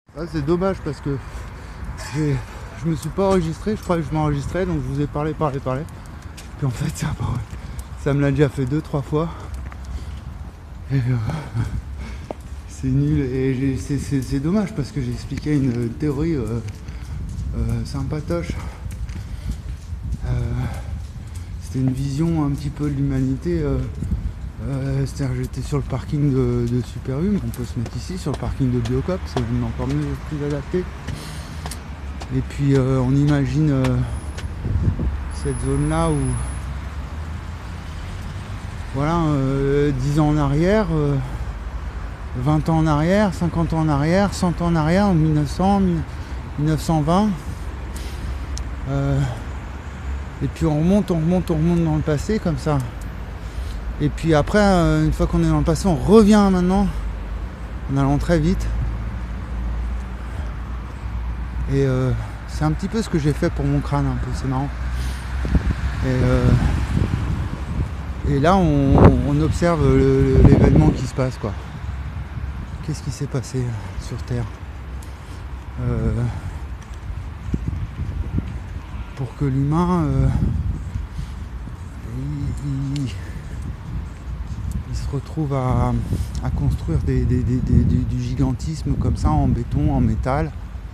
Ah, c'est dommage parce que je me suis pas enregistré, je croyais que je m'enregistrais, donc je vous ai parlé. Puis en fait, ça me l'a déjà fait 2-3 fois. Et c'est nul. Et c'est dommage parce que j'ai expliqué une théorie sympatoche. C'était une vision un petit peu de l'humanité. C'est-à-dire que j'étais sur le parking de Super U, mais on peut se mettre ici sur le parking de Biocop, c'est encore mieux, plus adapté. Et puis on imagine cette zone-là où, voilà, 10 ans en arrière, 20 ans en arrière, 50 ans en arrière, 100 ans en arrière, en 1900, 1920. Et puis on remonte dans le passé comme ça. Et puis après, une fois qu'on est dans le passé, on revient maintenant, en allant très vite. Et c'est un petit peu ce que j'ai fait pour mon crâne, un peu, c'est marrant. Et là, on observe l'événement qui se passe, quoi. Qu'est-ce qui s'est passé sur Terre pour que l'humain il se retrouve à construire du gigantisme comme ça, en béton, en métal,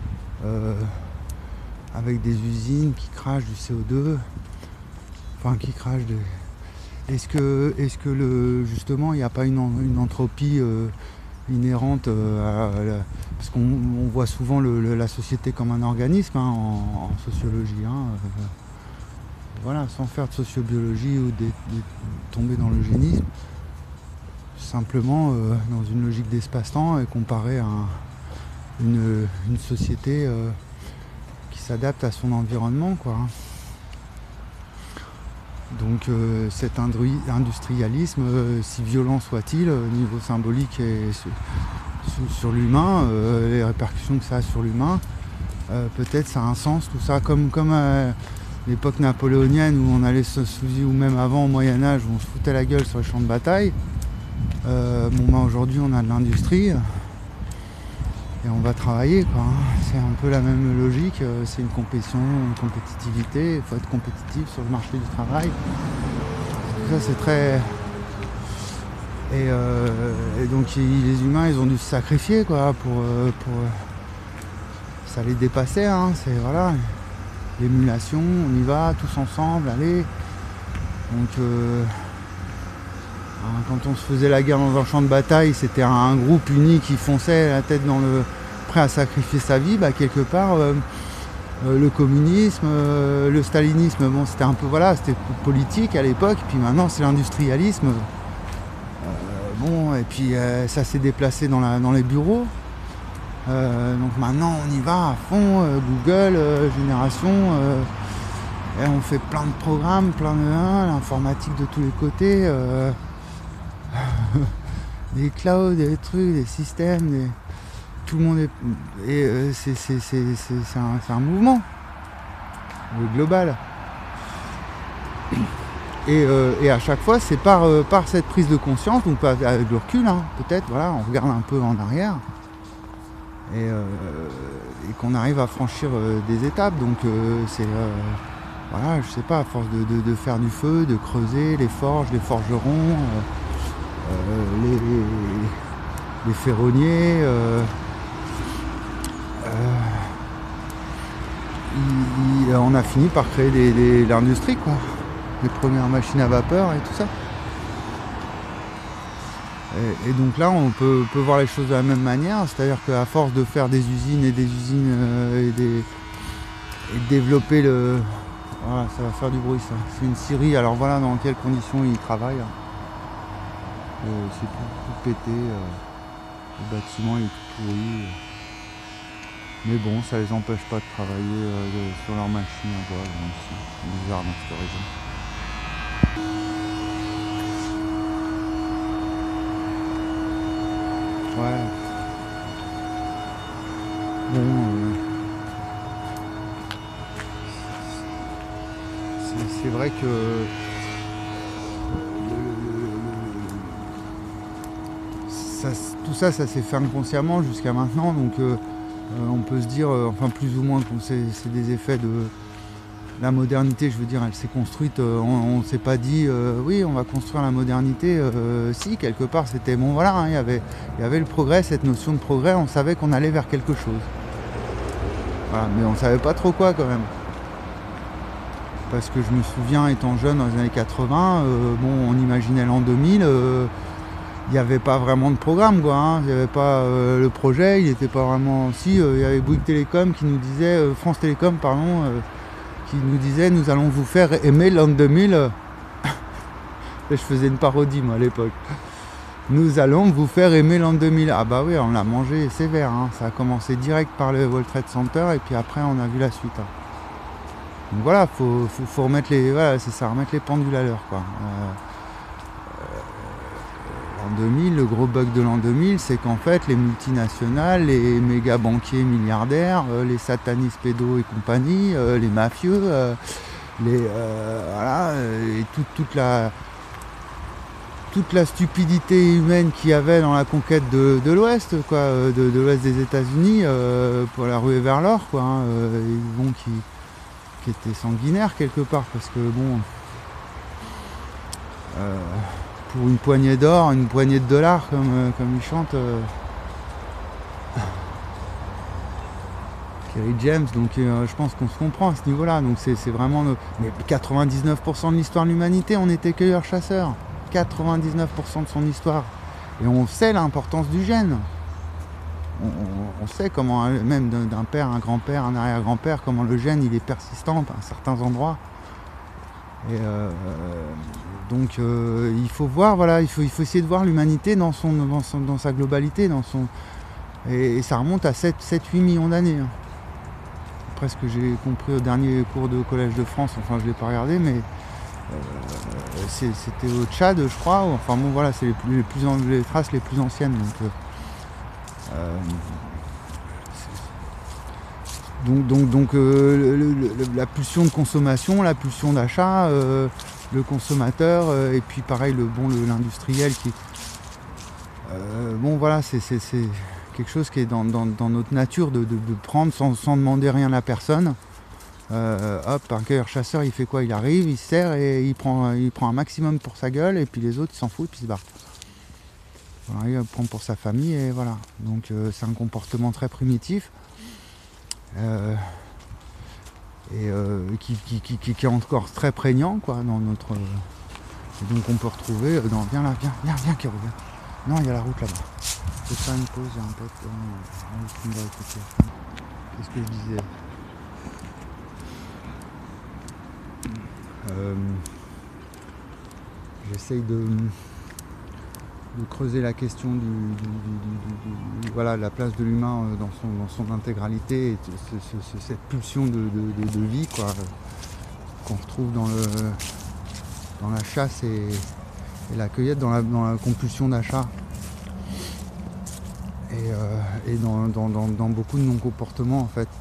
avec des usines qui crachent du CO2, enfin qui crachent de... Est-ce que justement il n'y a pas une entropie inhérente parce qu'on voit souvent la société comme un organisme, hein, en sociologie, hein, voilà, sans faire de sociobiologie ou tomber dans l'eugénisme, simplement dans une logique d'espace-temps et comparé à une société qui s'adapte à son environnement, quoi. Donc cet industrialisme, si violent soit-il, au niveau symbolique et sur l'humain, les répercussions que ça a sur l'humain, peut-être ça a un sens tout ça, comme à l'époque napoléonienne où on allait ou même avant au Moyen-Âge où on se foutait la gueule sur les champs de bataille. Aujourd'hui on a de l'industrie et on va travailler, quoi. C'est un peu la même logique, c'est une compétitivité, il faut être compétitif sur le marché du travail. Tout ça c'est très... Et donc les humains ils ont dû se sacrifier, quoi, pour ça les dépassait, hein. C'est voilà, l'émulation, on y va tous ensemble, allez. Donc quand on se faisait la guerre dans un champ de bataille, c'était un groupe uni qui fonçait la tête dans le... prêt à sacrifier sa vie, quelque part le communisme, le stalinisme, bon c'était un peu, voilà, c'était politique à l'époque, puis maintenant c'est l'industrialisme. Et puis ça s'est déplacé dans les bureaux. Donc maintenant on y va à fond, Google, Génération, et on fait plein de programmes, l'informatique de tous les côtés, des clouds, des trucs, des systèmes, tout le monde est... Et c'est un mouvement global. Et à chaque fois c'est par cette prise de conscience, donc avec le recul, hein, peut-être, voilà, on regarde un peu en arrière et qu'on arrive à franchir des étapes. Donc c'est voilà, je sais pas, à force de faire du feu, de creuser les forges, les forgerons, les ferronniers, on a fini par créer l'industrie, quoi. Les premières machines à vapeur et tout ça. Et donc là on peut voir les choses de la même manière, c'est-à-dire qu'à force de faire des usines et de développer le... Voilà, ça va faire du bruit, ça. C'est une scierie, alors voilà dans quelles conditions ils travaillent. C'est tout pété, le bâtiment est tout pourri. Mais bon, ça les empêche pas de travailler sur leur machine à bois, c'est bizarre dans cette région. Ouais. Bon, c'est vrai que tout ça s'est fait inconsciemment jusqu'à maintenant, donc On peut se dire, enfin plus ou moins, que c'est des effets de la modernité, je veux dire, elle s'est construite, on ne s'est pas dit, oui, on va construire la modernité, si, quelque part, c'était, bon voilà, hein, il y avait le progrès, cette notion de progrès, on savait qu'on allait vers quelque chose. Voilà, mais on ne savait pas trop quoi quand même. Parce que je me souviens, étant jeune, dans les années 80, bon, on imaginait l'an 2000, il n'y avait pas vraiment de programme, quoi, hein. Il n'y avait pas le projet, il n'était pas vraiment... Si, il y avait Bouygues Télécom qui nous disait, France Télécom, pardon, qui nous disait, nous allons vous faire aimer l'an 2000. Je faisais une parodie, moi, à l'époque. Nous allons vous faire aimer l'an 2000. Ah bah oui, on l'a mangé sévère, hein. Ça a commencé direct par le World Trade Center, et puis après, on a vu la suite, hein. Donc voilà, faut remettre les... Voilà, c'est ça, remettre les pendules à l'heure, quoi. L'an 2000, le gros bug de l'an 2000, c'est qu'en fait, les multinationales, les méga banquiers milliardaires, les satanistes pédos et compagnie, les mafieux, voilà, et toute la stupidité humaine qu'il y avait dans la conquête de l'Ouest, quoi, de l'Ouest des États-Unis, pour la ruée vers l'or, quoi, hein, bon, qui était sanguinaire quelque part, parce que bon, pour une poignée d'or, une poignée de dollars, comme il chante Kerry James, donc je pense qu'on se comprend à ce niveau-là. Donc c'est vraiment mais 99% de l'histoire de l'humanité, on était cueilleurs-chasseurs. 99% de son histoire. Et on sait l'importance du gène. On sait comment, même d'un père, un grand-père, un arrière-grand-père, comment le gène il est persistant à certains endroits. Et donc il faut voir, voilà, il faut essayer de voir l'humanité dans sa globalité, et ça remonte à 7-8 millions d'années, hein. Après ce que j'ai compris au dernier cours de Collège de France, enfin je ne l'ai pas regardé, mais c'était au Tchad, je crois. Enfin bon, voilà, c'est les traces les plus anciennes. Donc, la pulsion de consommation, la pulsion d'achat, le consommateur, et puis pareil l'industriel qui... bon voilà, c'est quelque chose qui est dans notre nature de prendre sans demander rien à personne. Hop, un cueilleur-chasseur, il fait quoi? Il arrive, il se sert et il prend un maximum pour sa gueule, et puis les autres ils s'en foutent, puis ils se barrent. Voilà, il prend pour sa famille, et voilà. Donc c'est un comportement très primitif, et qui est encore très prégnant, quoi, dans notre... et donc on peut retrouver viens là, viens Kéro, viens. Non, il y a la route là-bas. Je vais faire une pause, il y a un pote qui me va écouter. Qu'est-ce que je disais? J'essaye de creuser la question voilà, la place de l'humain dans son intégralité, et cette pulsion de vie, quoi, qu'on retrouve dans la chasse et la cueillette, dans la compulsion d'achat, et dans beaucoup de non-comportements, en fait.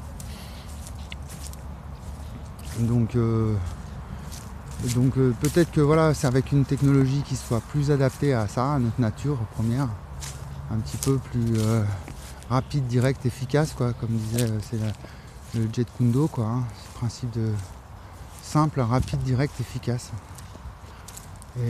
Donc peut-être que voilà, c'est avec une technologie qui soit plus adaptée à ça, à notre nature première, un petit peu plus rapide, direct, efficace, quoi, comme disait, c'est le Jet Kundo, quoi, hein, ce principe de simple, rapide, direct, efficace. Et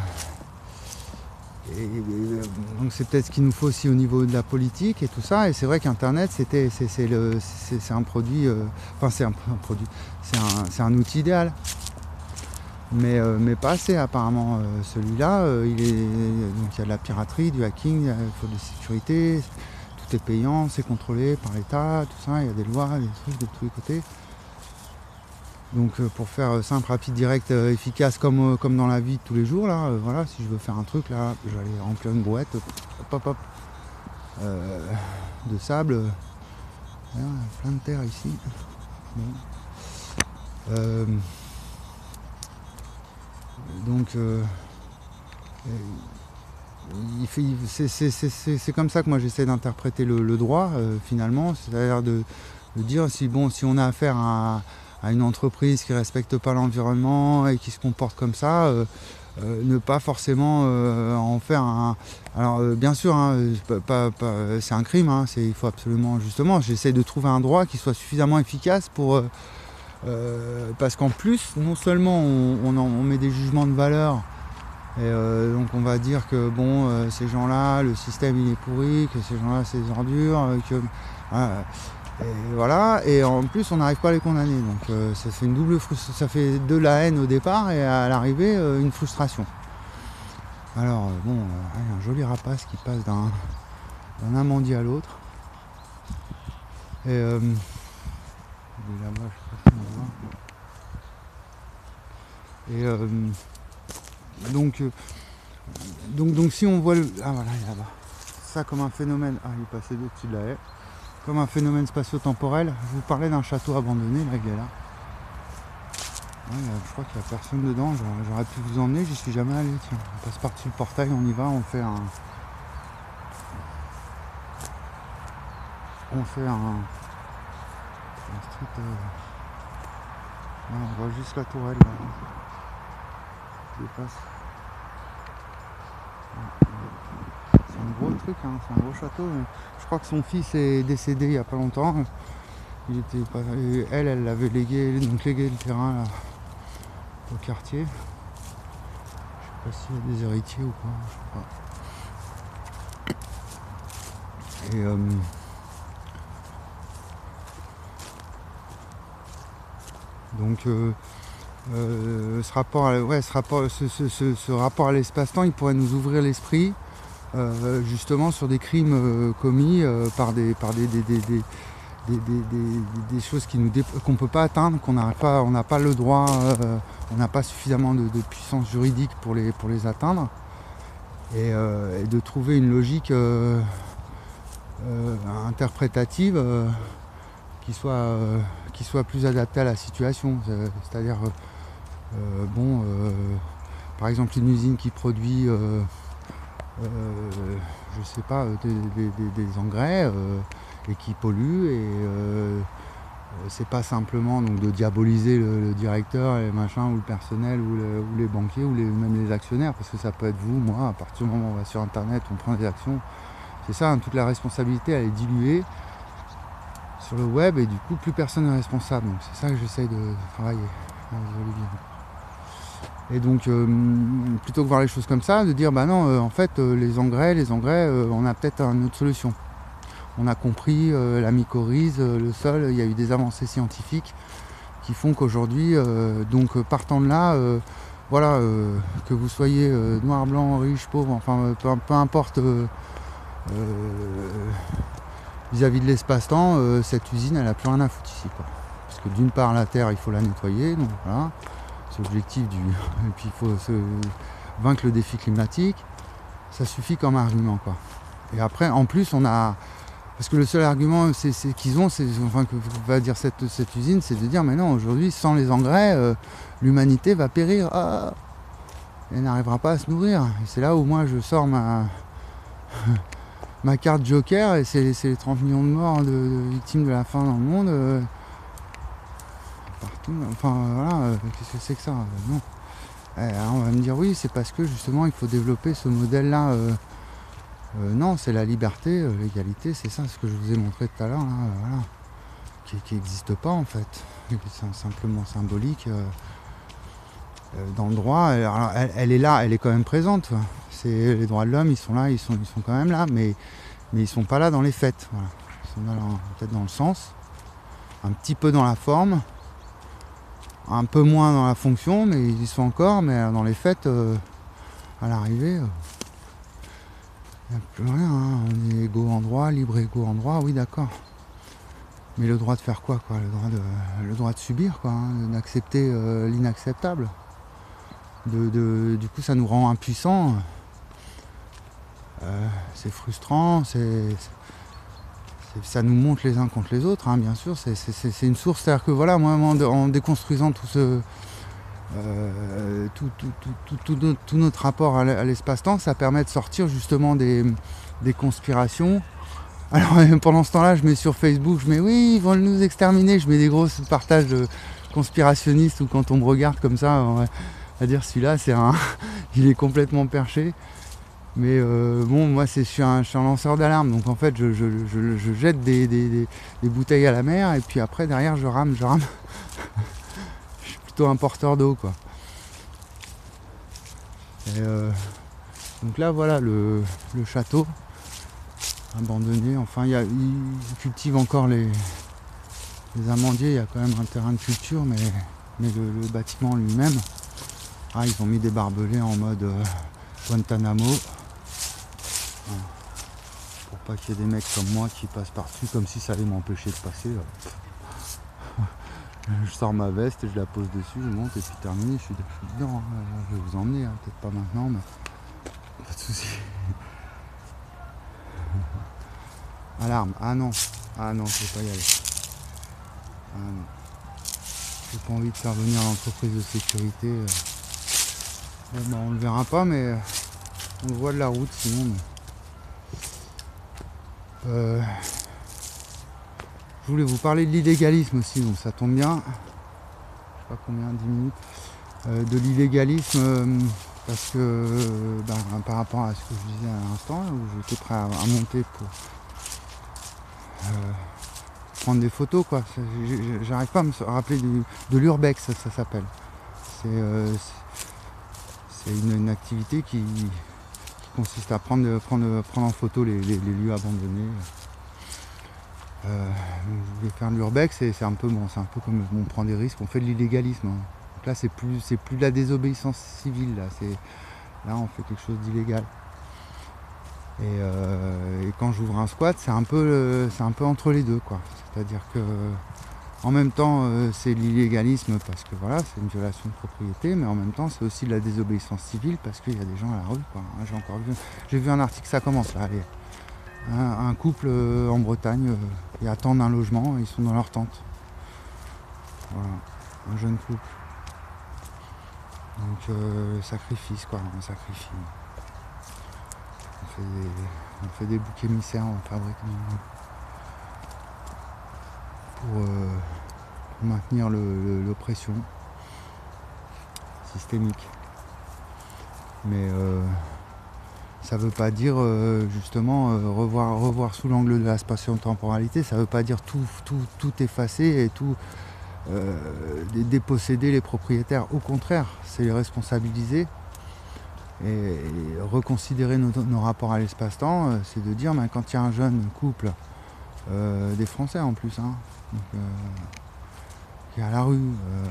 donc c'est peut-être ce qu'il nous faut aussi au niveau de la politique et tout ça. Et c'est vrai qu'Internet, c'est un produit, c'est un outil idéal. Mais pas assez apparemment. Celui-là, donc il y a de la piraterie, du hacking, il faut de la sécurité, tout est payant, c'est contrôlé par l'État, tout ça, il y a des lois, des trucs de tous les côtés. Donc pour faire simple, rapide, direct, efficace, comme dans la vie de tous les jours, là, voilà, si je veux faire un truc, là, je vais aller remplir une brouette, hop, de sable, voilà, plein de terre ici. Bon. Donc c'est comme ça que moi j'essaie d'interpréter le droit, finalement, c'est-à-dire de dire si on a affaire à une entreprise qui ne respecte pas l'environnement et qui se comporte comme ça, ne pas forcément en faire un... Alors bien sûr, hein, c'est un crime, hein, il faut absolument, justement, j'essaie de trouver un droit qui soit suffisamment efficace pour... parce qu'en plus, non seulement on met des jugements de valeur, et donc on va dire que bon, ces gens-là, le système il est pourri, que ces gens-là c'est des ordures, et voilà, et en plus on n'arrive pas à les condamner, donc ça fait une double frustration, ça fait de la haine au départ et à l'arrivée une frustration. Alors bon, un joli rapace qui passe d'un amandier à l'autre, et il est là-bas, je sais pas si on voit. Et donc si on voit le... Ah voilà, il est là-bas. Ça comme un phénomène... Ah, il est passé au-dessus de la haie. Comme un phénomène spatio-temporel. Je vous parlais d'un château abandonné, là, il est là. Ouais, je crois qu'il n'y a personne dedans. J'aurais pu vous emmener, j'y suis jamais allé. Tiens, on passe par-dessus le portail, on y va, on fait un street... Ouais, on voit juste la tourelle, là. Je passe. C'est un gros truc, hein, c'est un gros château. Je crois que son fils est décédé il n'y a pas longtemps. Elle l'avait légué le terrain là, au quartier. Je sais pas s'il y a des héritiers ou pas, je sais pas. Et donc ce rapport à l'espace-temps, il pourrait nous ouvrir l'esprit. Justement sur des crimes commis par des choses qu'on ne peut pas atteindre, on n'a pas le droit, on n'a pas suffisamment de puissance juridique pour les atteindre, et de trouver une logique interprétative qui soit plus adaptée à la situation. C'est-à-dire, par exemple, une usine qui produit je sais pas, des engrais et qui polluent, et c'est pas simplement donc de diaboliser le directeur et machin, ou le personnel, ou les banquiers, ou même les actionnaires, parce que ça peut être vous, moi, à partir du moment où on va sur internet, on prend des actions, c'est ça, hein, toute la responsabilité elle est diluée sur le web, et du coup plus personne n'est responsable, donc c'est ça que j'essaye de travailler. Et donc, plutôt que voir les choses comme ça, de dire, bah non, en fait, les engrais, on a peut-être une autre solution. On a compris la mycorhize, le sol, il y a eu des avancées scientifiques qui font qu'aujourd'hui, donc partant de là, voilà, que vous soyez noir, blanc, riche, pauvre, enfin, peu importe vis-à- de l'espace-temps, cette usine, elle n'a plus rien à foutre ici, quoi. Parce que d'une part, la terre, il faut la nettoyer, donc voilà. C'est l'objectif et puis il faut vaincre le défi climatique, ça suffit comme argument, quoi. Et après, en plus, on a... Parce que le seul argument qu'ils ont, enfin, que va dire cette usine, c'est de dire, mais non, aujourd'hui, sans les engrais, l'humanité va périr. Ah, elle n'arrivera pas à se nourrir. Et c'est là où moi, je sors ma carte Joker, et c'est les 30 millions de morts de victimes de la faim dans le monde. Partout, enfin voilà, qu'est-ce que c'est que ça, non. Alors, on va me dire oui, c'est parce que justement il faut développer ce modèle là, non, c'est la liberté, l'égalité, c'est ça, ce que je vous ai montré tout à l'heure, voilà, qui n'existe pas en fait, c'est simplement symbolique dans le droit. Alors, elle est là, elle est quand même présente, c'est les droits de l'homme, ils sont là, ils sont quand même là, mais ils sont pas là dans les faits, voilà. Ils sont là peut-être dans le sens, un petit peu dans la forme, un peu moins dans la fonction, mais ils y sont encore, mais dans les faits, à l'arrivée, il n'y a plus rien, hein. On est égaux en droit, libre égaux en droit, oui d'accord. Mais le droit de faire quoi, le droit de subir, quoi, hein, d'accepter l'inacceptable. Du coup ça nous rend impuissants. C'est frustrant, ça nous monte les uns contre les autres, hein, bien sûr, c'est une source, c'est-à-dire que voilà, moi en déconstruisant tout notre rapport à l'espace-temps, ça permet de sortir justement des conspirations. Alors pendant ce temps-là, je mets sur Facebook, je mets oui, ils vont nous exterminer, je mets des gros partages de conspirationnistes, ou quand on me regarde comme ça, C'est-à-dire celui-là, il est complètement perché. Mais bon, moi je suis un lanceur d'alarme, donc en fait je jette des bouteilles à la mer et puis après derrière je rame. Je suis plutôt un porteur d'eau, quoi. Et donc là voilà le château abandonné. Enfin ils cultivent encore les amandiers, il y a quand même un terrain de culture, mais le bâtiment lui-même, ils ont mis des barbelés en mode Guantanamo. Pour pas qu'il y ait des mecs comme moi qui passent par-dessus comme si ça allait m'empêcher de passer. Je sors ma veste et je la pose dessus, je monte et puis terminé, je suis dedans. Je vais vous emmener, peut-être pas maintenant, mais pas de soucis. Alarme, ah non, je vais pas y aller. Ah non. J'ai pas envie de faire venir l'entreprise de sécurité. Bon, on le verra pas, mais on le voit de la route sinon. Mais... je voulais vous parler de l'illégalisme aussi, donc ça tombe bien. Je sais pas combien, 10 minutes. De l'illégalisme, parce que par rapport à ce que je disais à l'instant, où j'étais prêt à monter pour prendre des photos, quoi. J'arrive pas à me rappeler de l'urbex, ça s'appelle. C'est une activité qui consiste à prendre en photo les lieux abandonnés. Je voulais faire de l'urbex et c'est un peu comme on prend des risques, on fait de l'illégalisme. Donc là c'est plus de la désobéissance civile, là on fait quelque chose d'illégal. Et quand j'ouvre un squat, c'est un peu entre les deux, quoi. C'est-à-dire que en même temps c'est de l'illégalisme parce que voilà, c'est une violation de propriété, mais en même temps c'est aussi de la désobéissance civile parce qu'il y a des gens à la rue, quoi. J'ai vu un article, ça commence là, allez. Un couple en Bretagne, ils attendent un logement, ils sont dans leur tente. Voilà, un jeune couple. Donc sacrifice, quoi, on sacrifie. On fait des boucs émissaires, on fabrique pour maintenir l'oppression systémique. Mais ça veut pas dire justement revoir sous l'angle de la spatio-temporalité, ça veut pas dire tout effacer et tout déposséder les propriétaires. Au contraire, c'est les responsabiliser et reconsidérer nos rapports à l'espace-temps. C'est de dire quand il y a un jeune couple, des Français en plus, donc, qui est à la rue,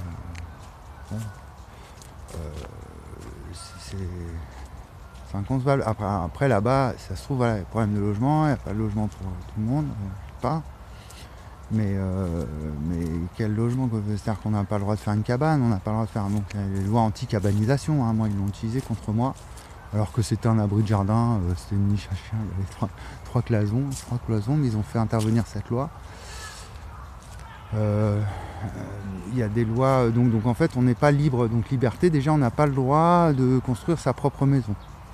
c'est inconcevable. Après là-bas, ça se trouve, voilà, il y a problème de logement, il n'y a pas de logement pour tout le monde, je sais pas. Mais quel logement? C'est-à-dire qu'on n'a pas le droit de faire une cabane, on n'a pas le droit de faire. Donc les lois anti-cabanisation, moi ils l'ont utilisé contre moi, alors que c'était un abri de jardin, c'était une niche à chien, il y avait trois cloisons, mais ils ont fait intervenir cette loi. Il y a des lois, donc en fait on n'est pas libre, donc liberté, déjà on n'a pas le droit de construire sa propre maison.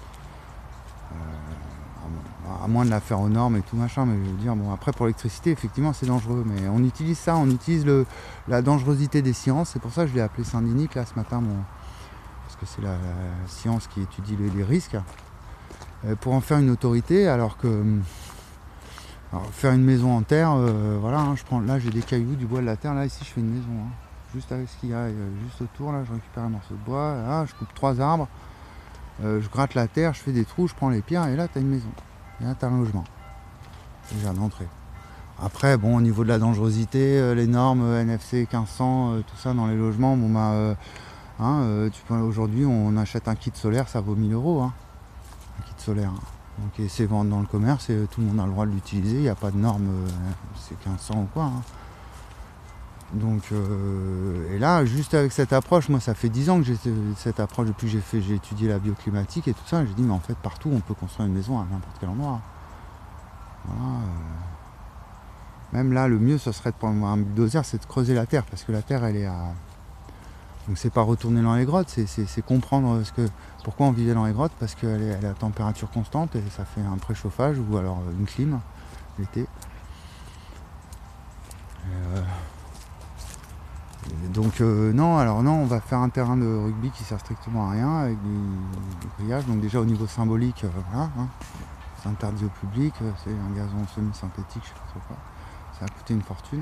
À moins de la faire aux normes et tout machin, mais je veux dire, après pour l'électricité effectivement c'est dangereux, mais on utilise la dangerosité des sciences, c'est pour ça que je l'ai appelé Saint-Denis là ce matin, parce que c'est la science qui étudie les risques, pour en faire une autorité, alors faire une maison en terre, voilà, là j'ai des cailloux, du bois, de la terre, là ici je fais une maison, juste avec ce qu'il y a juste autour, là je récupère un morceau de bois, là je coupe 3 arbres, je gratte la terre, je fais des trous, je prends les pierres et là tu as une maison. Et là, tu as un logement, déjà d'entrée. Après, au niveau de la dangerosité, les normes NFC 1500, tout ça dans les logements, aujourd'hui, on achète un kit solaire, ça vaut 1000 €, un kit solaire. Donc, et c'est vendu dans le commerce et tout le monde a le droit de l'utiliser, il n'y a pas de normes, c'est 1500 ou quoi. Donc, et là, juste avec cette approche, moi ça fait 10 ans que j'ai cette approche, depuis que j'ai étudié la bioclimatique et tout ça, j'ai dit mais en fait partout on peut construire une maison à n'importe quel endroit. Voilà, même là le mieux ce serait de prendre un bulldozer, c'est de creuser la terre, parce que la terre elle est à... Donc c'est pas retourner dans les grottes, c'est comprendre pourquoi on vivait dans les grottes, parce qu'elle est à température constante et ça fait un préchauffage ou alors une clim l'été. Donc non, alors non, on va faire un terrain de rugby qui sert strictement à rien avec du grillage. Donc déjà au niveau symbolique, voilà, hein, c'est interdit au public, c'est un gazon semi-synthétique, je sais pas trop quoi. Ça a coûté une fortune.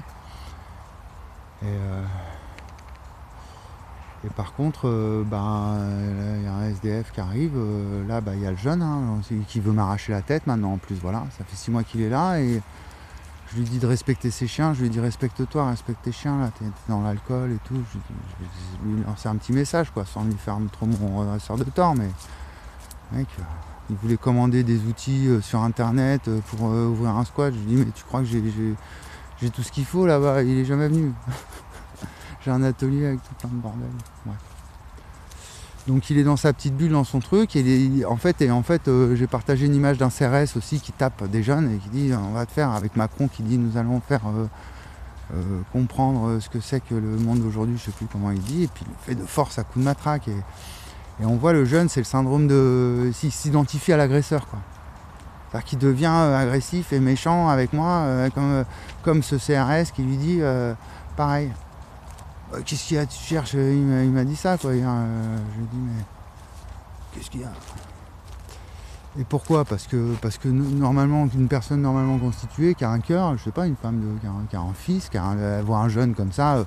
Et par contre, il y a un SDF qui arrive, là il y a le jeune hein, qui veut m'arracher la tête maintenant en plus, voilà, ça fait 6 mois qu'il est là et je lui dis de respecter ses chiens, je lui dis respecte-toi, respecte tes chiens, là t'es dans l'alcool et tout, je lui lancer un petit message quoi, sans lui faire trop mon redresseur de tort, mais mec, il voulait commander des outils sur internet pour ouvrir un squat, je lui dis mais tu crois que j'ai tout ce qu'il faut là-bas, il est jamais venu. J'ai un atelier avec tout plein de bordel. Bref. Donc il est dans sa petite bulle, dans son truc. Et en fait, j'ai partagé une image d'un CRS aussi qui tape des jeunes et qui dit on va te faire avec Macron qui dit nous allons faire comprendre ce que c'est que le monde d'aujourd'hui, je sais plus comment il dit, et puis il le fait de force à coups de matraque. Et on voit le jeune, c'est le syndrome de. S'il s'identifie à l'agresseur quoi. C'est-à-dire qu'il devient agressif et méchant avec moi, comme ce CRS qui lui dit pareil. Qu'est-ce qu'il y a, tu cherches? Il m'a dit ça quoi hier. Je lui ai dit mais qu'est-ce qu'il y a? Et pourquoi? Parce que normalement, une personne normalement constituée qui a un cœur, je sais pas, une femme qui a un fils, voit un jeune comme ça,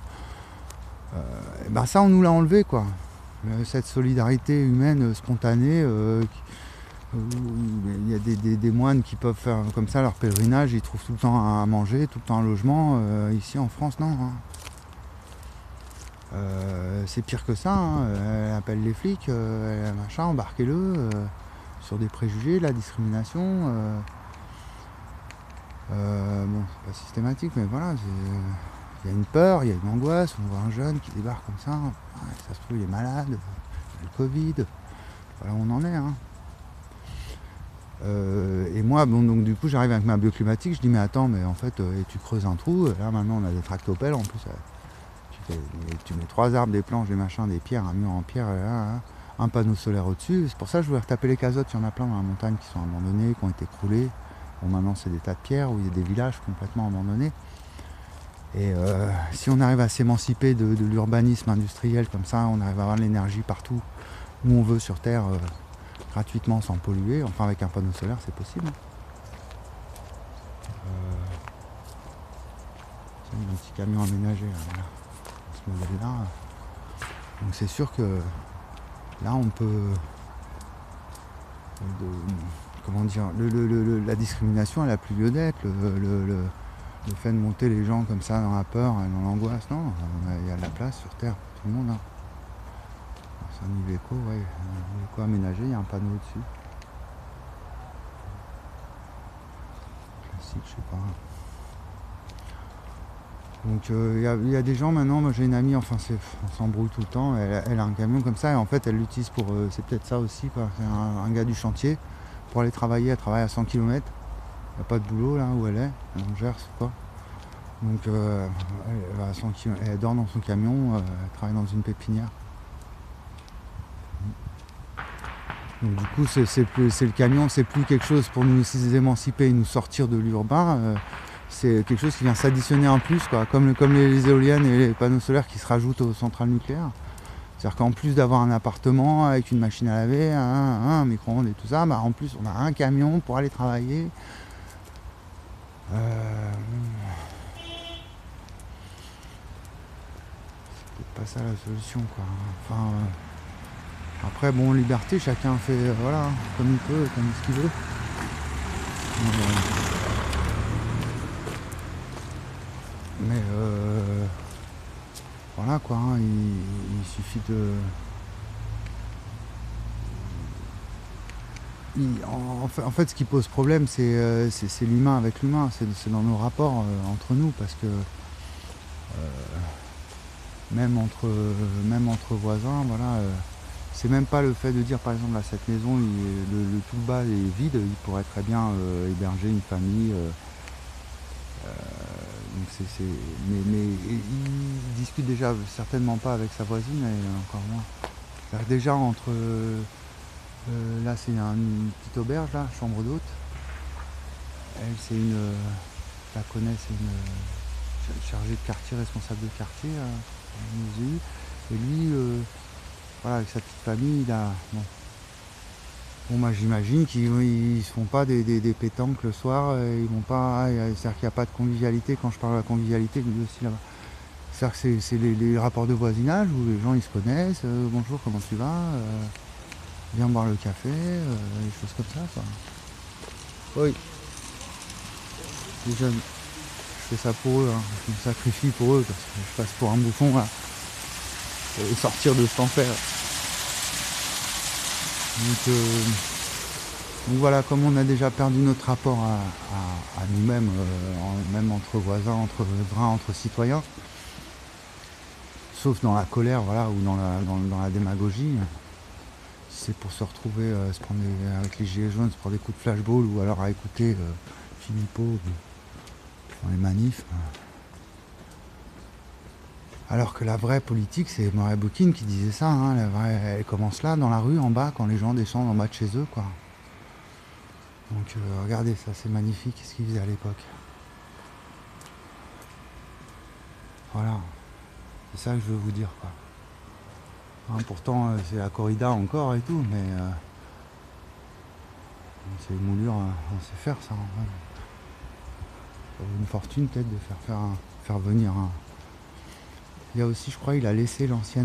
ça on nous l'a enlevé quoi. Cette solidarité humaine spontanée, il y a des moines qui peuvent faire comme ça leur pèlerinage, ils trouvent tout le temps à manger, tout le temps un logement. Ici en France non. Hein. C'est pire que ça, hein. Elle appelle les flics, machin, embarquez-le sur des préjugés, la discrimination. Bon, c'est pas systématique, mais voilà, il y a une peur, il y a une angoisse, on voit un jeune qui débarque comme ça, ça se trouve il est malade, il a le Covid, voilà où on en est. Hein. Et moi, bon, donc du coup j'arrive avec ma bioclimatique, je dis mais attends, mais en fait, et tu creuses un trou, là maintenant on a des tractopelles en plus. Tu mets 3 arbres, des planches, des machins, des pierres, un mur en pierre, un panneau solaire au-dessus. C'est pour ça que je voulais retaper les casottes. Il y en a plein dans la montagne qui sont abandonnés, qui ont été écroulés. Bon, maintenant, c'est des tas de pierres où il y a des villages complètement abandonnés. Et si on arrive à s'émanciper de l'urbanisme industriel comme ça, on arrive à avoir l'énergie partout où on veut sur Terre, gratuitement, sans polluer. Enfin, avec un panneau solaire, c'est possible. Il y a un petit camion aménagé là, voilà. Là. Donc c'est sûr que là on peut comment dire la discrimination elle a plus lieu d'être, le fait de monter les gens comme ça dans la peur et dans l'angoisse, non, il y a de la place sur Terre pour tout le monde. Hein. C'est un Iveco, ouais, un Iveco aménagé, il y a un panneau au-dessus. Classique, je sais pas. Donc il y a des gens maintenant, moi j'ai une amie, enfin on s'embrouille tout le temps, elle a un camion comme ça et en fait elle l'utilise pour, c'est peut-être ça aussi quoi, c'est un gars du chantier, pour aller travailler, elle travaille à 100 km, il n'y a pas de boulot là où elle est, en Gers quoi. Donc elle, va à 100 km, elle dort dans son camion, elle travaille dans une pépinière. Donc du coup c'est le camion, c'est plus quelque chose pour nous émanciper et nous sortir de l'urbain. C'est quelque chose qui vient s'additionner en plus, quoi, comme les éoliennes et les panneaux solaires qui se rajoutent aux centrales nucléaires. C'est-à-dire qu'en plus d'avoir un appartement avec une machine à laver, un micro-ondes et tout ça, en plus on a un camion pour aller travailler. C'est peut-être pas ça la solution, quoi. Enfin, après, bon, liberté, chacun fait voilà, comme il peut, comme ce qu'il veut. Mais voilà quoi, hein, il suffit de. En fait, ce qui pose problème, c'est l'humain avec l'humain, c'est dans nos rapports entre nous, parce que même entre voisins, voilà, c'est même pas le fait de dire par exemple là cette maison, le tout bas est vide, il pourrait très bien héberger une famille. Donc mais il discute déjà certainement pas avec sa voisine et encore moins. C'est-à-dire déjà entre là c'est une petite auberge là, chambre d'hôte. Elle c'est je la connais, c'est une. chargé de quartier, responsable de quartier à Musée. Et lui, voilà, avec sa petite famille, il a... Bon, moi j'imagine qu'ils ne se font pas des pétanques le soir, ils vont pas... C'est-à-dire qu'il n'y a pas de convivialité. Quand je parle de la convivialité, je me dis aussi là-bas. C'est-à-dire que c'est les rapports de voisinage où les gens ils se connaissent, bonjour, comment tu vas, viens boire le café, des choses comme ça, quoi. Oui, les jeunes, je fais ça pour eux, hein. Je me sacrifie pour eux parce que je passe pour un bouffon là. Et sortir de cet enfer. Donc voilà, comme on a déjà perdu notre rapport à nous-mêmes, même entre voisins, entre citoyens, sauf dans la colère, voilà, ou dans la démagogie. Si c'est pour se retrouver, se prendre avec les gilets jaunes, se prendre des coups de flashball, ou alors à écouter Philippot dans les manifs. Alors que la vraie politique, c'est Mouret Boukine qui disait ça, hein, la vraie, elle commence là, dans la rue, en bas, quand les gens descendent en bas de chez eux, quoi. Donc regardez, ça c'est magnifique, ce qu'ils faisaient à l'époque. Voilà, c'est ça que je veux vous dire, quoi. Hein, pourtant, c'est la corrida encore et tout, mais c'est une moulure, on sait faire ça. Hein. Ça vaut une fortune peut-être de faire venir un... Il y a aussi, je crois, il a laissé l'ancien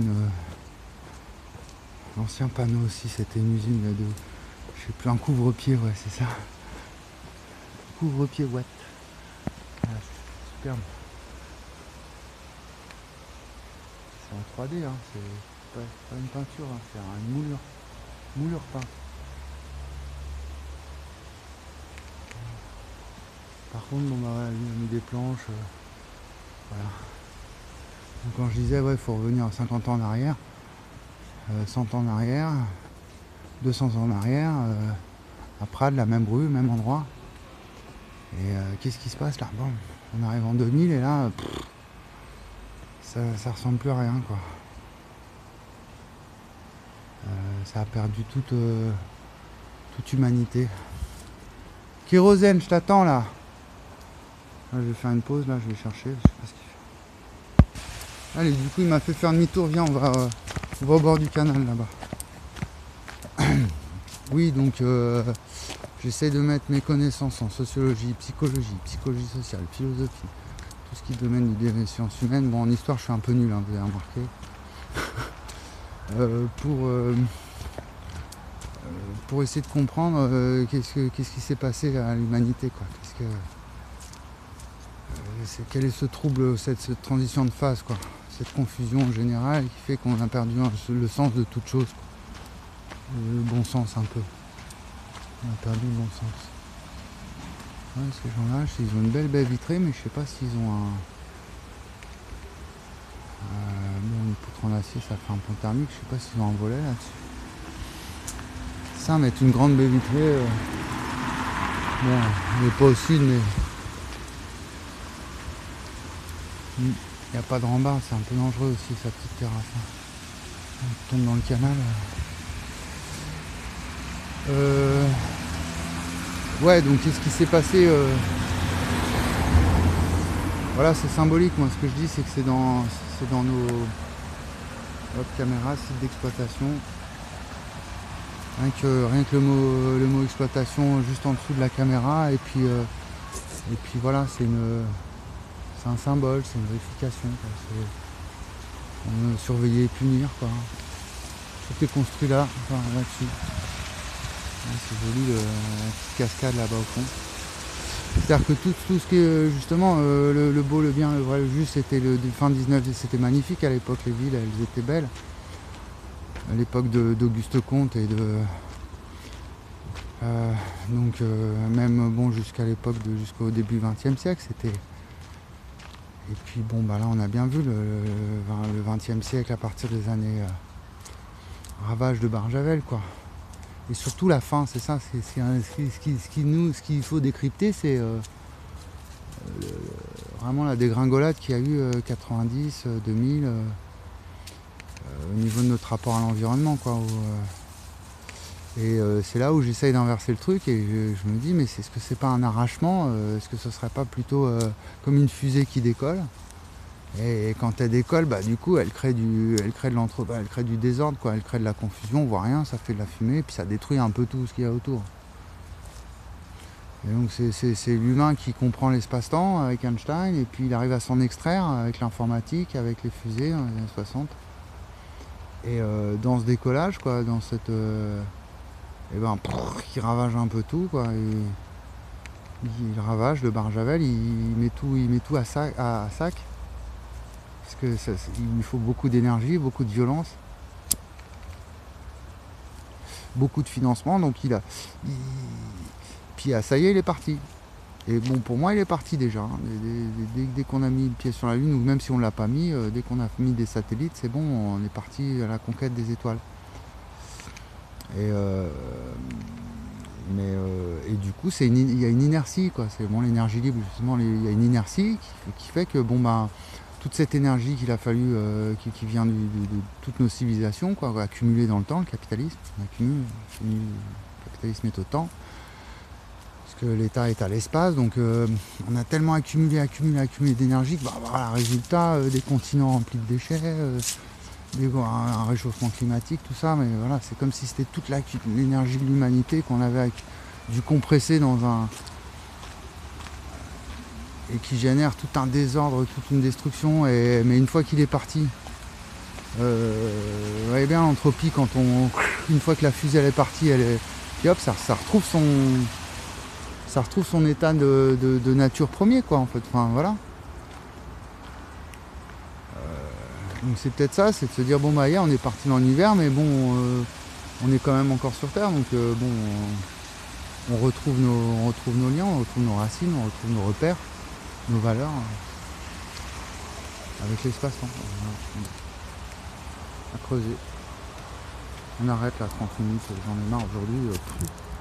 panneau aussi, c'était une usine de... Je sais plus, un couvre-pied, ouais, c'est ça. Couvre-pied Watt. Voilà, c'est superbe. C'est en 3D, hein, c'est pas une peinture, hein, c'est une moulure. Moulure peinte. Par contre, bon bah voilà, lui a mis des planches. Voilà. Donc quand je disais, ouais, il faut revenir à 50 ans en arrière, 100 ans en arrière, 200 ans en arrière, à Prades, la même rue, même endroit. Et qu'est-ce qui se passe là? Bon, on arrive en 2000 et là, ça ressemble plus à rien, quoi. Ça a perdu toute humanité. Kérosène, je t'attends là. Là. Je vais faire une pause, là, je vais chercher, je sais pas ce qu'il fait. Allez, du coup, il m'a fait faire demi-tour, viens, on va au bord du canal là-bas. Oui, donc j'essaie de mettre mes connaissances en sociologie, psychologie sociale, philosophie, tout ce qui est domaine des sciences humaines. Bon, en histoire, je suis un peu nul, hein, vous avez remarqué. Pour essayer de comprendre qu'est-ce qui s'est passé à l'humanité, quoi. Quel est ce trouble, cette transition de phase, quoi. Cette confusion générale qui fait qu'on a perdu le sens de toute chose, quoi. Le bon sens un peu. On a perdu le bon sens. Ouais, ces gens-là, ils ont une belle baie vitrée, mais je sais pas s'ils ont bon, une poutre en acier, ça fait un pont thermique, je sais pas s'ils ont un volet là-dessus. Ça, mettre une grande baie vitrée, bon, on n'est pas au sud, mais il n'y a pas de rambarde, c'est un peu dangereux aussi, sa petite terrasse. Hein. On tombe dans le canal. Ouais, donc qu'est-ce qui s'est passé Voilà, c'est symbolique. Moi, ce que je dis, c'est que c'est dans nos caméras, sites d'exploitation. Rien que le mot exploitation juste en dessous de la caméra, et puis voilà, c'est un symbole, c'est une vérification, quoi. On surveiller et punir, quoi. Tout est construit là, enfin, là-dessus. Ouais, c'est joli, la petite cascade là-bas au fond. C'est-à-dire que tout ce qui est justement le beau, le bien, le vrai, le juste, c'était le fin 19, c'était magnifique à l'époque, les villes, elles étaient belles. À l'époque d'Auguste Comte et donc même bon jusqu'au début 20e siècle, c'était. Et puis bon bah là on a bien vu le 20e siècle à partir des années ravage de Barjavel, quoi. Et surtout la fin, c'est ça, ce qu'il faut décrypter, c'est vraiment la dégringolade qu'il y a eu 90, 2000 au niveau de notre rapport à l'environnement, quoi. C'est là où j'essaye d'inverser le truc et je me dis, mais est-ce que c'est pas un arrachement, est-ce que ce serait pas plutôt comme une fusée qui décolle, Et quand elle décolle, bah, du coup, elle crée elle crée du désordre, quoi. Elle crée de la confusion, on voit rien, ça fait de la fumée, et puis ça détruit un peu tout ce qu'il y a autour. Et donc c'est l'humain qui comprend l'espace-temps avec Einstein, et puis il arrive à s'en extraire avec l'informatique, avec les fusées dans les années 60. Et dans ce décollage, quoi, dans cette... et ben, il ravage un peu tout, quoi. Il ravage le Barjavel, il met tout à sac. Parce que il lui faut beaucoup d'énergie, beaucoup de violence, beaucoup de financement, donc puis ça y est, il est parti. Et bon, pour moi, il est parti déjà, hein. Dès qu'on a mis le pied sur la Lune, ou même si on ne l'a pas mis, dès qu'on a mis des satellites, c'est bon, on est parti à la conquête des étoiles. Et, et du coup, il y a une inertie, quoi. C'est bon, l'énergie libre, justement, il y a une inertie qui fait que bon, bah, toute cette énergie qu'il a fallu, qui vient de toutes nos civilisations, quoi, accumulée dans le temps, le capitalisme, le capitalisme est au temps, parce que l'État est à l'espace, donc on a tellement accumulé d'énergie que, bah, voilà, résultat, des continents remplis de déchets, un réchauffement climatique, tout ça, mais voilà, c'est comme si c'était toute l'énergie de l'humanité qu'on avait dû compresser dans un... et qui génère tout un désordre, toute une destruction, mais une fois qu'il est parti, vous voyez bien l'entropie, une fois que la fusée elle est partie, puis hop, ça retrouve son état de nature premier, quoi, en fait, enfin voilà. Donc c'est peut-être ça, c'est de se dire, bon bah hier on est parti dans l'hiver, mais bon, on est quand même encore sur Terre, donc bon, on retrouve nos liens, on retrouve nos racines, on retrouve nos repères, nos valeurs, avec l'espace-temps. À creuser. On arrête là 30 minutes, j'en ai marre aujourd'hui.